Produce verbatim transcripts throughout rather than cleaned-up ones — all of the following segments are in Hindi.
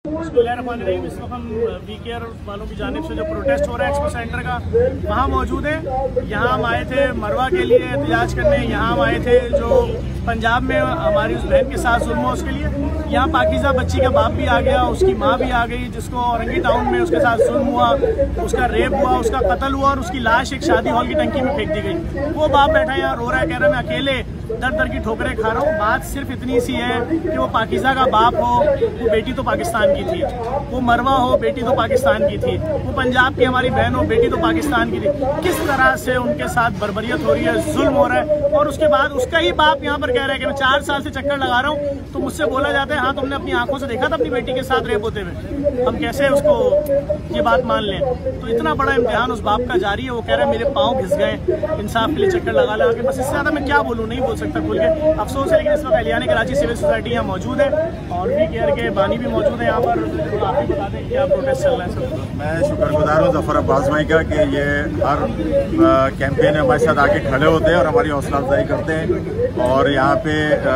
इस वक्त हम वी केयर वालों की जानिब से जो प्रोटेस्ट हो रहा है एक्सपो सेंटर का, वहाँ मौजूद है। यहाँ हम आए थे मरवा के लिए एहतजाज करने। यहाँ हम आए थे जो पंजाब में हमारी उस बहन के साथ जुल्म हुआ उसके लिए। यहाँ पाकिज़ा बच्ची का बाप भी आ गया, उसकी माँ भी आ गई, जिसको औरंगी टाउन में उसके साथ जुल्म हुआ, उसका रेप हुआ, उसका कत्ल हुआ और उसकी लाश एक शादी हॉल की टंकी में फेंक दी गई। वो बाप बैठा है यहाँ रो रहा है, कह रहा है मैं अकेले दर दर की ठोकरें खा रहा हूँ। बात सिर्फ इतनी सी है कि वो पाकिज़ा का बाप हो, वो बेटी तो पाकिस्तान की थी, वो मरवा हो, बेटी तो पाकिस्तान की थी, वो पंजाब की हमारी बहन हो, बेटी तो पाकिस्तान की थी। किस तरह से उनके साथ बर्बरियत हो रही है, जुल्म हो रहा है। और उसके बाद उसका ही बाप यहाँ पर कह रहा है कि मैं चार साल से चक्कर लगा रहा हूँ, तो मुझसे बोला जाता है हाँ तुमने अपनी आंखों से देखा था अपनी बेटी के साथ रेप होते हुए, हम कैसे उसको ये बात मान लें। तो इतना बड़ा इम्तिहान उस बाप का जारी है। वो कह रहा है मेरे पाँव घिस गए इंसाफ के लिए चक्कर लगा लगा के। बस इससे ज़्यादा मैं क्या बोलूँ, नहीं बोल सकता खुल के, अफसोस है। लेकिन इस वक्त अलियाने कराची सिविल सोसाइटी यहाँ मौजूद है और वी केयर के बानी भी मौजूद है यहाँ पर। तो आप भी बता दें क्या प्रोटेस्ट चल रहा है सर। मैं शुक्रगुजार हूँ जफर अब्बास भाई का कि ये हर कैंपेन में हमारे साथ आके खड़े होते हैं और हमारी हौसला अफजाई करते हैं। और यहाँ पे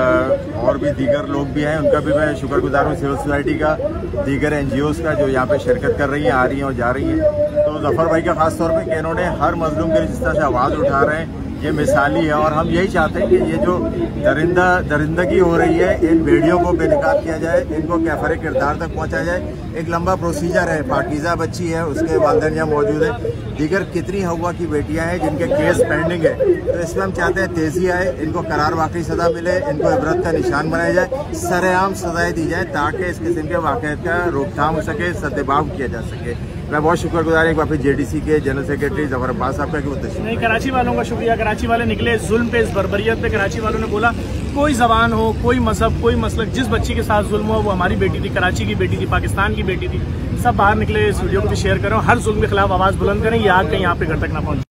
और भी दीगर लोग भी हैं, उनका भी मैं शुक्रगुजार हूँ, सिविल सोसाइटी का, दीगर एन जी ओज़ का जो यहाँ पे शिरकत कर रही हैं, आ रही हैं और जा रही हैं। तो जफर भाई का खास तौर पे कि इन्होंने हर मजलूम के लिए जिस तरह से आवाज़ उठा रहे हैं, ये मिसाली है। और हम यही चाहते हैं कि ये जो दरिंदा दरिंदगी हो रही है, इन भेड़ियों को बेनकाब किया जाए, इनको कैफरे किरदार तक पहुंचा जाए। एक लंबा प्रोसीजर है। पाकिज़ा बच्ची है, उसके वालिदैन यहाँ मौजूद है, दीगर कितनी हवा की बेटियां हैं जिनके केस पेंडिंग है। तो इसमें हम चाहते हैं तेज़ी आए, इनको करार वाकई सज़ा मिले, इनको इबरत का निशान बनाया जाए, सरेआम सजाएं दी जाए ताकि इस किस्म के वाक़यात का रोकथाम हो सके, सद्देबाव किया जा सके। मैं बहुत शुक्रगुजार एक बार फिर जे डी सी के जनरल सेक्रेटरी जफर अब्बास साहब का कि उद्देश्य नहीं, कराची वालों का शुक्रिया। कराची वाले निकले जुल्म पे, इस बर्बरियत पे। कराची वालों ने बोला कोई जबान हो, कोई मजहब, कोई मसलक, जिस बच्ची के साथ जुल्म हुआ वो हमारी बेटी थी, कराची की बेटी थी, पाकिस्तान की बेटी थी। सब बाहर निकले, इस वीडियो को भी शेयर करें, हर जुल्म के खिलाफ आवाज़ बुलंद करें, ये आग कहीं यहाँ पे घर तक ना पहुँचे।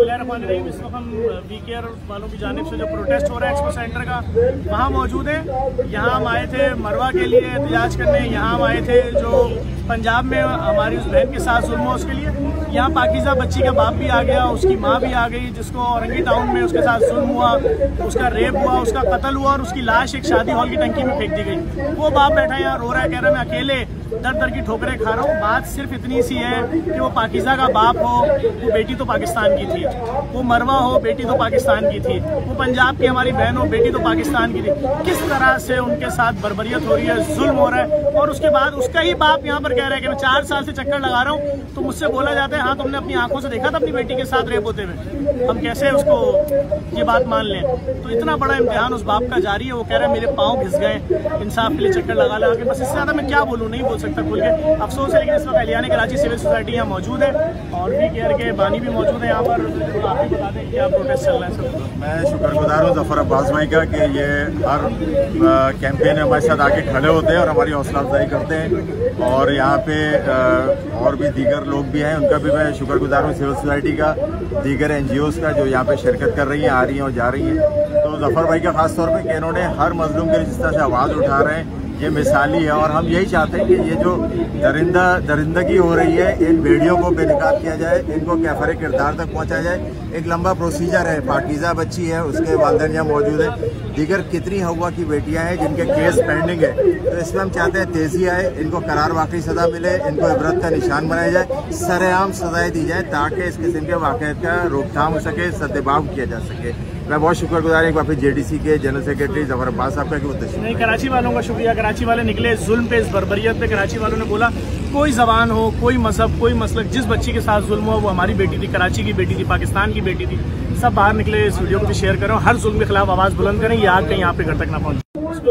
इस वक्त हम वी केयर वालों की जानिब से जो प्रोटेस्ट हो रहा है एक्सपो सेंटर का, वहाँ मौजूद है। यहाँ हम आए थे मरवा के लिए एहतजाज करने। यहाँ हम आए थे जो पंजाब में हमारी उस बहन के साथ जुल्म हुआ उसके लिए। यहाँ पाकिज़ा बच्ची का बाप भी आ गया, उसकी माँ भी आ गई, जिसको औरंगी टाउन में उसके साथ जुल्म हुआ, उसका रेप हुआ, उसका कत्ल हुआ और उसकी लाश एक शादी हॉल की टंकी में फेंक दी गई। वो बाप बैठा है यहाँ रो रहा है, कह रहा है मैं अकेले दर दर की ठोकरें खा रहा हूँ। बात सिर्फ इतनी सी है कि वो पाकिज़ा का बाप हो, वो बेटी तो पाकिस्तान की थी, वो मरवा हो, बेटी तो पाकिस्तान की थी, वो पंजाब की हमारी बहन हो, बेटी तो पाकिस्तान की थी। किस तरह से उनके साथ बर्बरियत हो रही है, जुल्म हो रहा है। और उसके बाद उसका ही बाप यहाँ पर कह रहा है कि मैं चार साल से चक्कर लगा रहा हूँ, तो मुझसे बोला जाता है हाँ तुमने अपनी आंखों से देखा था अपनी बेटी के साथ रेप होते हुए, हम कैसे उसको ये बात मान लें। तो इतना बड़ा इम्तिहान उस बाप का जारी है। वो कह रहा है मेरे पाँव घिस गए इंसाफ के लिए चक्कर लगा लगा के। बस इससे ज़्यादा मैं क्या बोलूँ, नहीं बोल सकता खुल के, अफसोस है। लेकिन इस वक्त अलियाने कराची सिविल सोसाइटी यहाँ मौजूद है और वी केयर के बानी भी मौजूद है यहाँ पर। तो आप भी बता दें क्या प्रोटेस्ट चल रहा है सर। मैं शुक्रगुजार हूँ जफर अब्बास भाई का कि ये हर कैंपेन में हमारे साथ आके खड़े होते हैं और हमारी हौसला अफजाई करते हैं। और यहाँ पे और भी दीगर लोग भी हैं, उनका भी मैं शुक्रगुजार हूँ, सिविल सोसाइटी का, दीगर एन जी ओज़ का जो यहाँ पे शिरकत कर रही हैं, आ रही हैं और जा रही हैं। तो जफर भाई का खास तौर पे कि इन्होंने हर मजलूम के लिए जिस तरह से आवाज़ उठा रहे हैं, ये मिसाली है। और हम यही चाहते हैं कि ये जो दरिंदा दरिंदगी हो रही है, इन भेड़ियों को बेनकाब किया जाए, इनको कैफरे किरदार तक पहुंचा जाए। एक लंबा प्रोसीजर है। पाकिज़ा बच्ची है, उसके वालिदैन यहाँ मौजूद है, दीगर कितनी हवा की बेटियां हैं जिनके केस पेंडिंग है। तो इसमें हम चाहते हैं तेज़ी आए, इनको करार वाकई सज़ा मिले, इनको इबरत का निशान बनाया जाए, सरेआम सजाएं दी जाए ताकि इस किस्म के वाक़यात का रोकथाम हो सके, सद्देबाव किया जा सके। मैं बहुत शुक्रगुजार एक बार फिर जे डी सी के जनरल सेक्रेटरी जफर अब्बास साहब का कि उद्देश्य नहीं, कराची वालों का शुक्रिया। कराची वाले निकले जुल्म पे, इस बर्बरियत पे। कराची वालों ने बोला कोई जबान हो, कोई मजहब, कोई मसलक, जिस बच्ची के साथ जुल्म हुआ वो हमारी बेटी थी, कराची की बेटी थी, पाकिस्तान की बेटी थी। सब बाहर निकले, इस वीडियो को भी शेयर करें, हर जुल्म के खिलाफ आवाज़ बुलंद करें, ये आग कहीं यहाँ पे घर तक ना पहुँचे।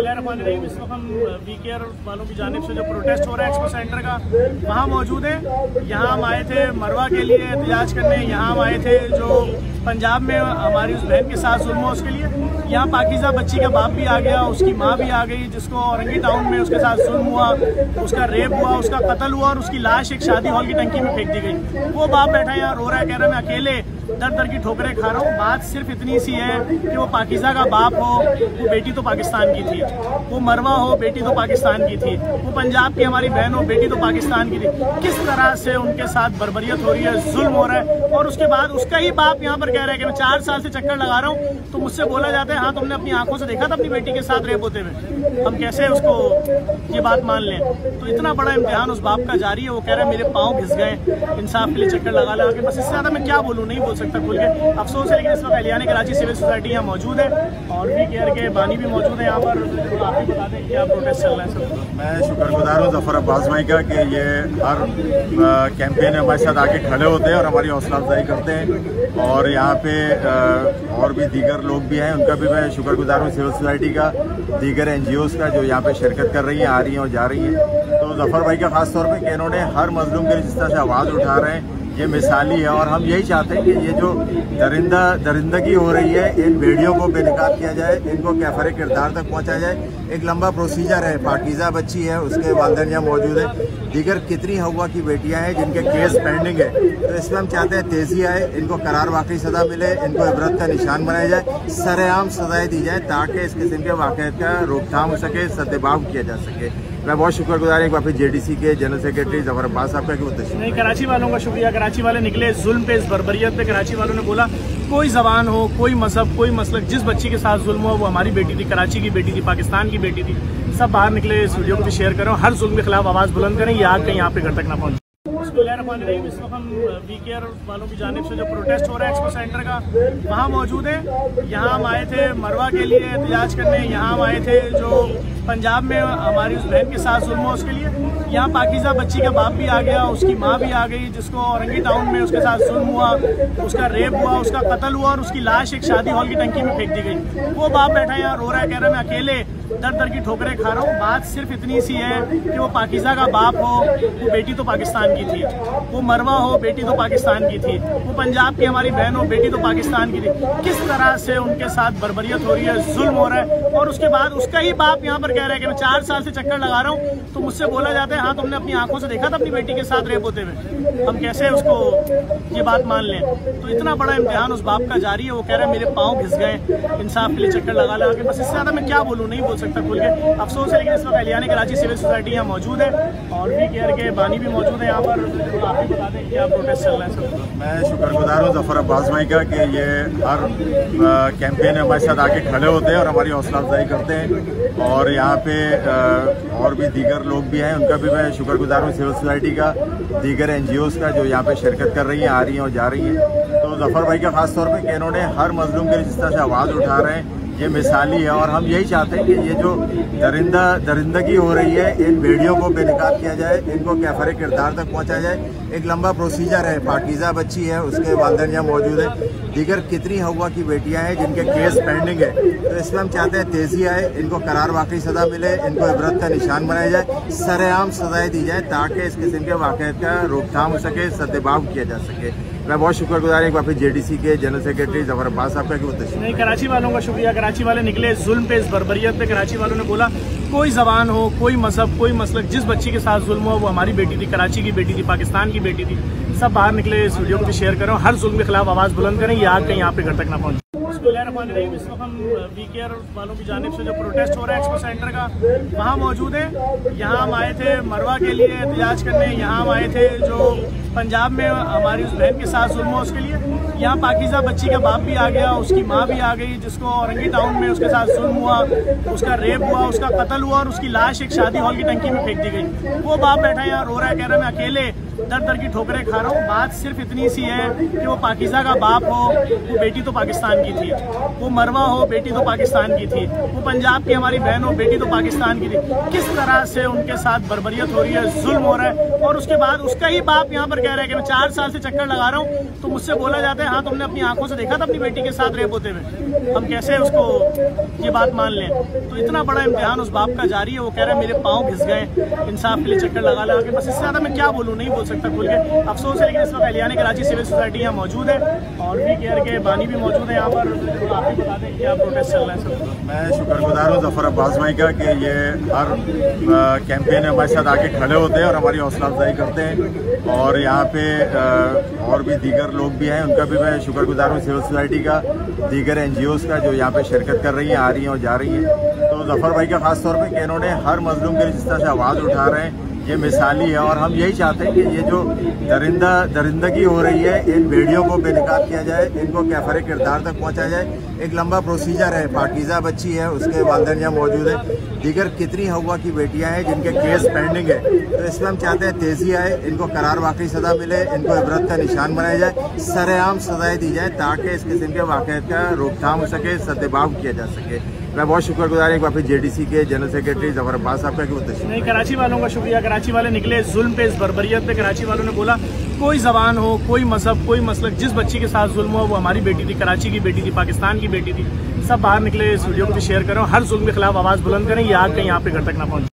इस वक्त हम वी केयर वालों की जानिब से जो प्रोटेस्ट हो रहा है एक्सपो सेंटर का, वहाँ मौजूद है। यहाँ हम आए थे मरवा के लिए एहतजाज करने। यहाँ हम आए थे जो पंजाब में हमारी उस बहन के साथ जुल्म हुआ उसके लिए। यहाँ पाकिज़ा बच्ची का बाप भी आ गया, उसकी माँ भी आ गई, जिसको औरंगी टाउन में उसके साथ जुल्म हुआ, उसका रेप हुआ, उसका कत्ल हुआ और उसकी लाश एक शादी हॉल की टंकी में फेंक दी गई। वो बाप बैठा है यहाँ रो रहा है, कह रहा है मैं अकेले दर दर की ठोकरें खा रहा हूँ। बात सिर्फ इतनी सी है कि वो पाकिज़ा का बाप हो, वो बेटी तो पाकिस्तान की थी, थी, वो मरवा हो बेटी तो पाकिस्तान की थी, वो पंजाब की हमारी बहन हो बेटी तो पाकिस्तान की थी। किस तरह से उनके साथ बर्बरियत हो रही है, जुल्म हो रहा है, और उसके बाद उसका ही बाप यहाँ पर कह रहा है कि मैं चार साल से चक्कर लगा रहा हूँ, तो मुझसे बोला जाता है हाँ तुमने अपनी आंखों से देखा था अपनी बेटी के साथ रेप होते हुए, हम कैसे उसको ये बात मान लें। तो इतना बड़ा इम्तिहान उस बाप का जारी है, वो कह रहा है मेरे पाँव घिस गए इंसाफ के लिए चक्कर लगा लगा के, बस इससे ज़्यादा मैं क्या बोलूँ, नहीं बोल सकता खुल के, अफसोस है। लेकिन इस वक्त एलियाने कराची सिविल सोसाइटी यहाँ मौजूद है और वी केयर के बानी भी मौजूद है यहाँ पर। तो आप भी बता दें क्या प्रोटेस्ट चल रहा है सर। मैं शुक्रगुजार हूँ जफर अब्बास भाई का कि ये हर कैंपेन में हमारे साथ आके खड़े होते हैं और हमारी हौसला अफजाई करते हैं, और यहाँ पे आ, और भी दीगर लोग भी हैं, उनका भी मैं शुक्रगुजार हूँ, सिविल सोसाइटी का, दीगर एन जी ओज़ का जो यहाँ पे शिरकत कर रही हैं, आ रही हैं और जा रही हैं। तो जफर भाई का खास तौर पे कि इन्होंने हर मजलूम के लिए जिस तरह से आवाज़ उठा रहे हैं, ये मिसाली है। और हम यही चाहते हैं कि ये जो दरिंदा दरिंदगी हो रही है, इन भेड़ियों को बेनकाब किया जाए, इनको कैफरे किरदार तक पहुंचाया जाए। एक लंबा प्रोसीजर है, पाकीज़ा बच्ची है, उसके वालिदैन यहाँ मौजूद है, दीगर कितनी हवा की बेटियां हैं जिनके केस पेंडिंग है। तो इसमें हम चाहते हैं तेज़ी आए, इनको करार वाकई सज़ा मिले, इनको इबरत का निशान बनाया जाए, सरेआम सजाएं दी जाए, ताकि इस किस्म के वाक़यात का रोकथाम हो सके, सद्देबाब किया जा सके। मैं बहुत शुक्रगुजार एक बार जे डी सी के जनरल सेक्रेटरी जफर अब्बास साहब का कि वो तशरीफ। नहीं, कराची वालों का शुक्रिया। कराची वाले निकले जुल्म पे, इस बर्बरियत पे। कराची वालों ने बोला कोई जबान हो, कोई मजहब, कोई मसलक, जिस बच्ची के साथ जुल्म हो वो हमारी बेटी थी, कराची की बेटी थी, पाकिस्तान की बेटी थी। सब बाहर निकले, इस वीडियो को भी शेयर करें, हर जुल्म के खिलाफ आवाज़ बुलंद करें, ये आग कहीं यहाँ पे घर तक ना पहुँचे। बिस्मिल्लाहिर्रहमानिर्रहीम। इस वक्त हम वी केयर वालों की जानिब से जो प्रोटेस्ट हो रहा है एक्सपो सेंटर का, वहाँ मौजूद है। यहाँ हम आए थे मरवा के लिए एहतजाज करने, यहाँ हम आए थे जो पंजाब में हमारी उस बहन के साथ जुल्म हो उसके लिए। यहाँ पाकीज़ा बच्ची का बाप भी आ गया, उसकी माँ भी आ गई, जिसको औरंगी टाउन में उसके साथ जुल्म हुआ, उसका रेप हुआ, उसका कत्ल हुआ और उसकी लाश एक शादी हॉल की टंकी में फेंक दी गई। वो बाप बैठा है यहाँ रो रहा है, कह रहा है मैं अकेले दर दर की ठोकरें खा रहा हूँ। बात सिर्फ इतनी सी है कि वो पाकीज़ा का बाप हो, वो बेटी तो पाकिस्तान की थी, वो मरवा हो बेटी तो पाकिस्तान की थी, वो पंजाब की हमारी बहन हो बेटी तो पाकिस्तान की थी। किस तरह से उनके साथ बर्बरियत हो रही है, जुल्म हो रहा है, और उसके बाद उसका ही बाप यहाँ पर कह रहा है कि मैं चार साल से चक्कर लगा रहा हूँ, तो मुझसे बोला जाता है हाँ तुमने अपनी आंखों से देखा था अपनी बेटी के साथ रेप होते हुए, हम कैसे उसको ये बात मान लें। तो इतना बड़ा इम्तिहान उस बाप का जारी है, वो कह रहा है मेरे पाँव घिस गए इंसाफ के लिए चक्कर लगा लगा के, बस इससे ज़्यादा मैं क्या बोलूँ, नहीं बोल सकता खुल के, अफसोस है। लेकिन इस वक्त एलियाने कराची सिविल सोसाइटी यहाँ मौजूद है और वी केयर के बानी भी मौजूद है यहाँ पर। तो आप भी बता दें क्या प्रोटेस्ट चल रहा है सर। मैं शुक्रगुजार हूँ जफर अब्बास भाई का कि ये हर कैंपेन में हमारे साथ आके खड़े होते हैं और हमारी हौसला अफजाई करते हैं, और यहाँ पे आ, और भी दीगर लोग भी हैं, उनका भी मैं शुक्रगुजार हूँ, सिविल सोसाइटी का, दीगर एन जी ओज़ का जो यहाँ पे शिरकत कर रही हैं, आ रही हैं और जा रही हैं। तो जफर भाई का खास तौर पे कि इन्होंने हर मजलूम के लिए जिस तरह से आवाज़ उठा रहे हैं, ये मिसाली है। और हम यही चाहते हैं कि ये जो दरिंदा दरिंदगी हो रही है, इन भेड़ियों को बेनकाब किया जाए, इनको कैफरे किरदार तक पहुंचाया जाए। एक लंबा प्रोसीजर है, पाकीज़ा बच्ची है, उसके वालिदैन यहाँ मौजूद है, दीगर कितनी हवा की बेटियां हैं जिनके केस पेंडिंग है। तो इसमें हम चाहते हैं तेज़ी आए, इनको करार वाकई सज़ा मिले, इनको इबरत का निशान बनाया जाए, सरेआम सजाएं दी जाए, ताकि इस किस्म के वाक़यात का रोकथाम हो सके, सद्देबाब किया जा सके। मैं बहुत शुक्रगुजार एक बार जे डी सी के जनरल सेक्रेटरी जफर अब्बास साहब का कि वो तशरीफ। नहीं, कराची वालों का शुक्रिया। कराची वाले निकले जुल्म पे, इस बर्बरियत पे। कराची वालों ने बोला कोई जबान हो, कोई मजहब, कोई मसलक, जिस बच्ची के साथ जुल्म हो वो हमारी बेटी थी, कराची की बेटी थी, पाकिस्तान की बेटी थी। सब बाहर निकले, इस वीडियो को भी शेयर करें, हर जुल्म के खिलाफ आवाज़ बुलंद करें, ये आग कहीं यहाँ पे घर तक ना पहुँचे। बिस्मिल्लाहिर्रहमानिर्रहीम। इस वक्त हम वी केयर वालों की जानिब से जो प्रोटेस्ट हो रहा है एक्सपो सेंटर का, वहाँ मौजूद है। यहाँ हम आए थे मरवा के लिए एहतजाज करने, यहाँ हम आए थे जो पंजाब में हमारी उस बहन के साथ जुल्म हो उसके लिए। यहाँ पाकीज़ा बच्ची का बाप भी आ गया, उसकी माँ भी आ गई, जिसको औरंगी टाउन में उसके साथ जुल्म हुआ, उसका रेप हुआ, उसका कत्ल हुआ और उसकी लाश एक शादी हॉल की टंकी में फेंक दी गई। वो बाप बैठा है यहाँ रो रहा है, कह रहा है मैं अकेले दर दर की ठोकरें खा रहा हूँ। बात सिर्फ इतनी सी है कि वो पाकीज़ा का बाप हो, वो बेटी तो पाकिस्तान की थी, वो मरवा हो बेटी तो पाकिस्तान की थी, वो पंजाब की हमारी बहन हो बेटी तो पाकिस्तान की थी। किस तरह से उनके साथ बर्बरियत हो रही है, जुल्म हो रहा है, और उसके बाद उसका ही बाप यहाँ पर कह रहा है कि मैं चार साल से चक्कर लगा रहा हूँ, तो मुझसे बोला जाता है हाँ तुमने अपनी आंखों से देखा था अपनी बेटी के साथ रेप होते हुए, हम कैसे उसको ये बात मान लें। तो इतना बड़ा इम्तिहान उस बाप का जारी है, वो कह रहा है मेरे पाँव घिस गए इंसाफ के लिए चक्कर लगा लगा के, बस इससे ज़्यादा मैं क्या बोलूँ, नहीं बोल सकता खुल के, अफसोस है। लेकिन इस वक्त एलियाने कराची सिविल सोसाइटी यहाँ मौजूद है और वी केयर के बानी भी मौजूद है यहाँ पर। तो आप भी बता दें क्या प्रोटेस्ट चल रहा है सर। मैं शुक्रगुजार हूँ जफर अब्बास भाई का कि ये हर कैंपेन में हमारे साथ आके खड़े होते हैं और हमारी हौसला अफजाई करते हैं, और यहाँ पे आ, और भी दीगर लोग भी हैं, उनका भी मैं शुक्रगुजार हूँ, सिविल सोसाइटी का, दीगर एन जी ओज़ का जो यहाँ पे शिरकत कर रही हैं, आ रही हैं और जा रही हैं। तो जफर भाई का खास तौर पे कि इन्होंने हर मजलूम के लिए जिस तरह से आवाज़ उठा रहे हैं ये मिसाली है। और हम यही चाहते हैं कि ये जो दरिंदा दरिंदगी हो रही है इन भेड़ियों को बेनकाब किया जाए, इनको कैफरे किरदार तक पहुंचाया जाए। एक लंबा प्रोसीजर है, पाकीज़ा बच्ची है, उसके वालिदैन यहाँ मौजूद है, दीगर कितनी हवा की बेटियां हैं जिनके केस पेंडिंग है। तो इसमें हम चाहते हैं तेज़ी आए, इनको करार वाकई सज़ा मिले, इनको इबरत का निशान बनाया जाए, सरेआम सजाएं दी जाए ताकि इस किस्म के वाक़यात का रोकथाम हो सके, सद्देबाब किया जा सके। मैं बहुत शुक्रगुजार एक बार फिर जेडीसी के जनरल सेक्रेटरी जफर अब्बास साहब का कि वो तशरीफ नहीं, कराची वालों का शुक्रिया। कराची वाले निकले जुल्म पे, इस बर्बरियत पे। कराची वालों ने बोला कोई जबान हो, कोई मजहब, कोई मसलक, जिस बच्ची के साथ जुल्म हो वो हमारी बेटी थी, कराची की बेटी थी, पाकिस्तान की बेटी थी। सब बाहर निकले, इस वीडियो को भी शेयर करें, हर जुल्म के खिलाफ आवाज़ बुलंद करें, ये आग कहीं यहाँ पे घर तक ना पहुंचे।